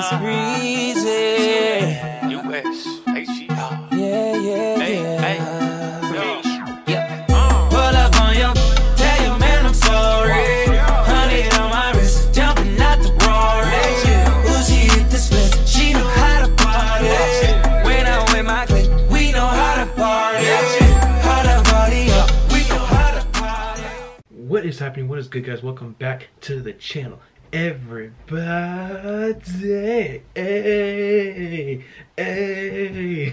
It's breezy. U.S.H.E.R. Yeah, yeah, yeah. Pull up on your, tell your man I'm sorry. 100 on my wrist, jumping out the Rory. Uzi hit the split, she know how to party. When I'm with my clique, we know how to party. How to party up, we know how to party. What is happening? What is good, guys? Welcome back to the channel, everybody. Hey.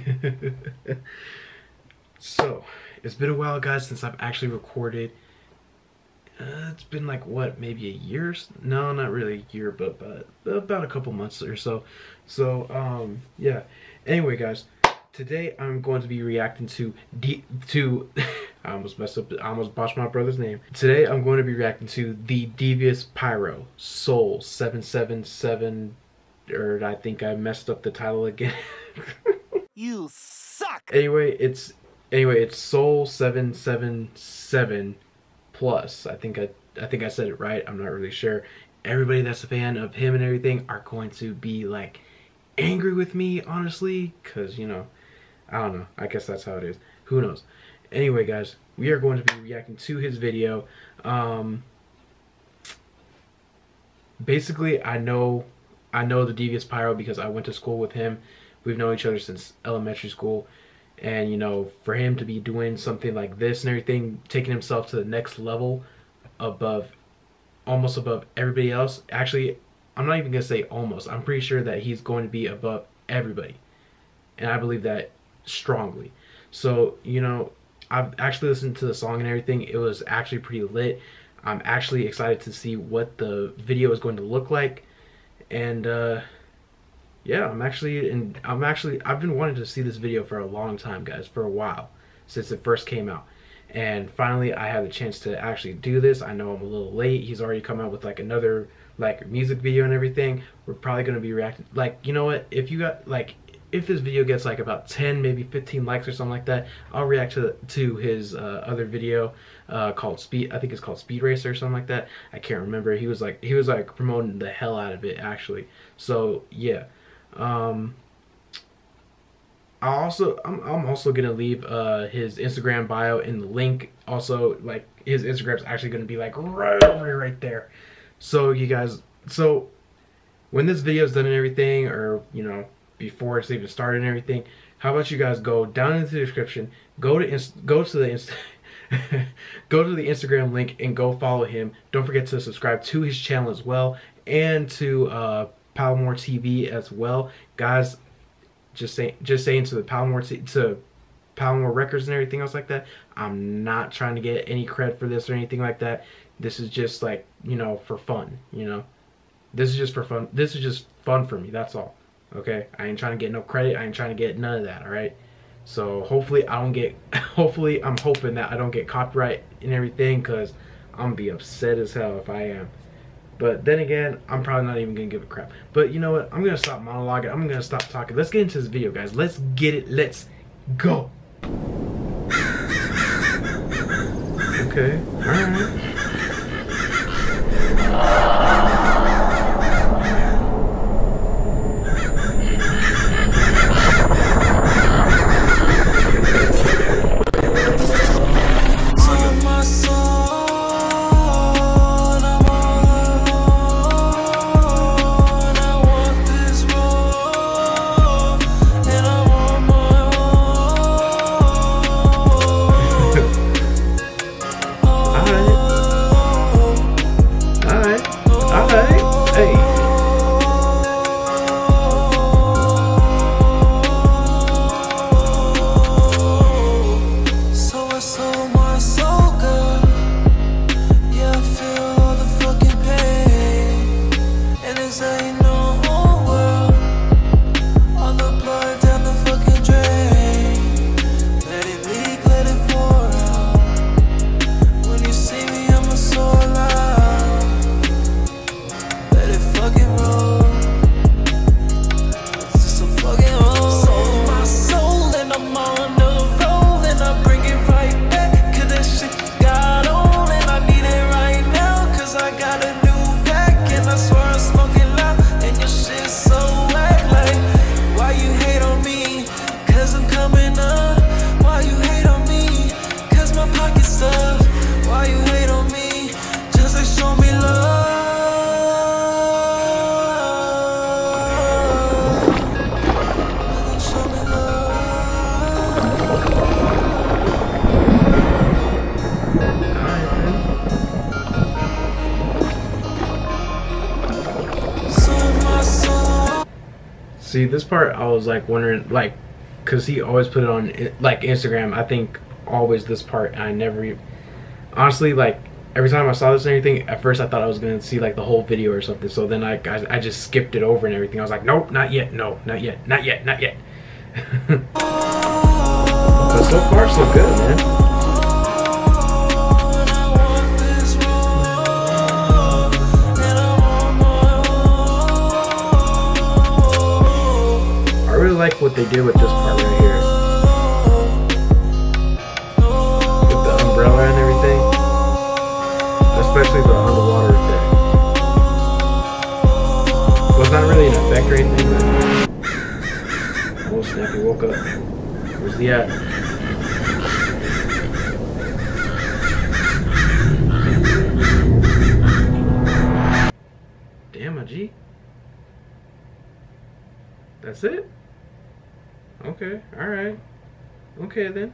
So it's been a while, guys, since I've actually recorded. It's been like, what, maybe a year? No, not really a year, but about a couple months or so. Yeah, anyway, guys, today I'm going to be reacting to I almost messed up, I almost botched my brother's name. Today I'm going to be reacting to the Devious Pyro Soul 777, or I think I messed up the title again. You suck. Anyway, it's Soul 777 plus. I think I said it right. I'm not really sure. Everybody that's a fan of him and everything are going to be like angry with me, honestly, because, you know, I don't know. I guess that's how it is. Who knows? Anyway, guys, we are going to be reacting to his video. Basically, I know the Devious Pyro because I went to school with him. We've known each other since elementary school, and you know, for him to be doing something like this and everything, taking himself to the next level, almost above everybody else. Actually, I'm not even gonna say almost. I'm pretty sure that he's going to be above everybody, and I believe that strongly. So, you know, I've actually listened to the song and everything. It was actually pretty lit. I'm actually excited to see what the video is going to look like. And yeah, I've been wanting to see this video for a long time, guys, for a while, since it first came out. And finally I had the chance to actually do this. I know I'm a little late. He's already come out with like another like music video and everything. We're probably going to be reacting, like, you know what, if you got like, if this video gets like about 10, maybe 15 likes or something like that, I'll react to his other video called Speed. I think it's called Speed Racer or something like that. I can't remember. He was like promoting the hell out of it, actually. So yeah, I'm also gonna leave his Instagram bio in the link. Also, like, his Instagram's actually gonna be like right there. So you guys, so when this video is done and everything, or you know, before it's even started and everything, how about you guys go down into the description, go to the Instagram link and go follow him. Don't forget to subscribe to his channel as well, and to Palmore TV as well, guys. Just saying to the Palmore Records and everything else like that. I'm not trying to get any credit for this or anything like that. This is just like, you know, for fun. You know, this is just for fun. This is just fun for me. That's all. Okay, I ain't trying to get no credit. I ain't trying to get none of that. All right. So hopefully I don't get. Hopefully I'm hoping that I don't get copyright and everything, because I'm gonna be upset as hell if I am. But then again, I'm probably not even gonna give a crap. But you know what? I'm gonna stop monologuing. I'm gonna stop talking. Let's get into this video, guys. Let's get it. Let's go. Okay. All right. See, this part I was like wondering, like, cause he always put it on like Instagram. I think always this part. I never, honestly, like every time I saw this and everything, at first I thought I was gonna see like the whole video or something. So then I just skipped it over and everything. I was like, nope, not yet, no, not yet, not yet, not yet. But so far so good, man. I really like what they did with this part right here. With the umbrella and everything. Especially the underwater effect. Well, it's not really an effect or anything, but... Oh snap, he woke up. Where's he at? Damn, my G. That's it? Okay, alright. Okay then.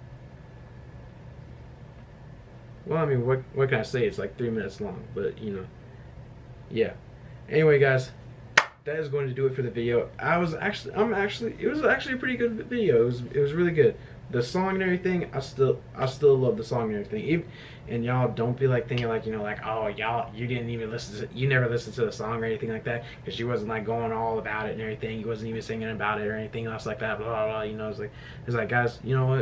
Well, I mean, what can I say? It's like 3 minutes long, but you know. Yeah. Anyway, guys, that is going to do it for the video. It was actually a pretty good video. It was really good. The song and everything, I still love the song and everything. And y'all don't be like thinking like, you know, like, oh, y'all, you never listened to the song or anything like that, because she wasn't like going all about it and everything. You wasn't even singing about it or anything else like that. Blah blah blah. You know, it's like guys, you know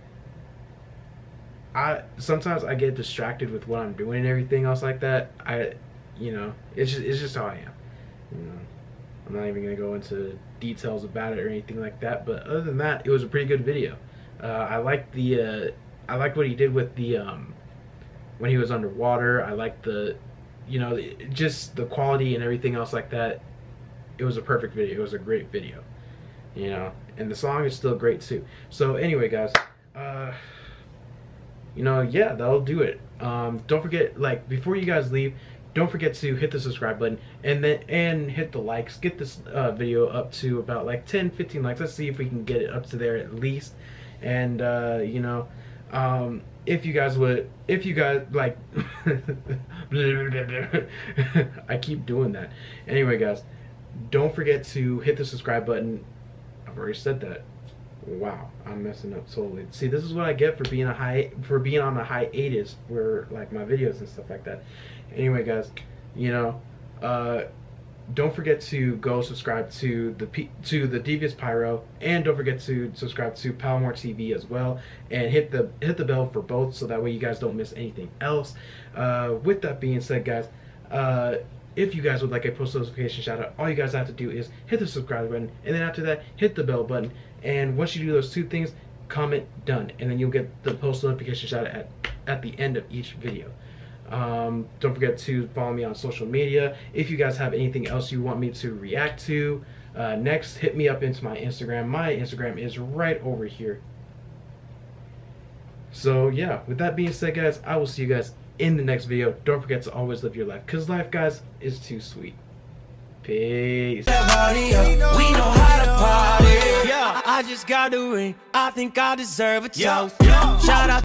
what? Sometimes I get distracted with what I'm doing and everything else like that. You know, it's just how I am. You know, I'm not even gonna go into details about it or anything like that. But other than that, it was a pretty good video. I liked what he did with the when he was underwater. I liked the, you know, just the quality and everything else like that. It was a perfect video. It was a great video, you know, and the song is still great too. So anyway, guys, you know, yeah, that'll do it. Don't forget, like, before you guys leave, don't forget to hit the subscribe button and hit the likes. Get this video up to about like 10-15 likes. Let's see if we can get it up to there at least. And you know, if you guys like I keep doing that. Anyway, guys, don't forget to hit the subscribe button. I've already said that. Wow, I'm messing up totally. See, this is what I get for being on a hiatus for like my videos and stuff like that. Anyway, guys, you know, don't forget to go subscribe to the Devious Pyro, and don't forget to subscribe to Palmore TV as well, and hit the bell for both, so that way you guys don't miss anything else. With that being said, guys, if you guys would like a post notification shout out, all you guys have to do is hit the subscribe button, and then after that, hit the bell button. And once you do those two things, comment done, and then you'll get the post notification shout out at the end of each video. Don't forget to follow me on social media. If you guys have anything else you want me to react to next, hit me up into my Instagram. My Instagram is right over here. So yeah, with that being said, guys, I will see you guys in the next video. Don't forget to always live your life, because life, guys, is too sweet. Peace. We know how to party. I just got the ring. I think I deserve a toast. Shout out.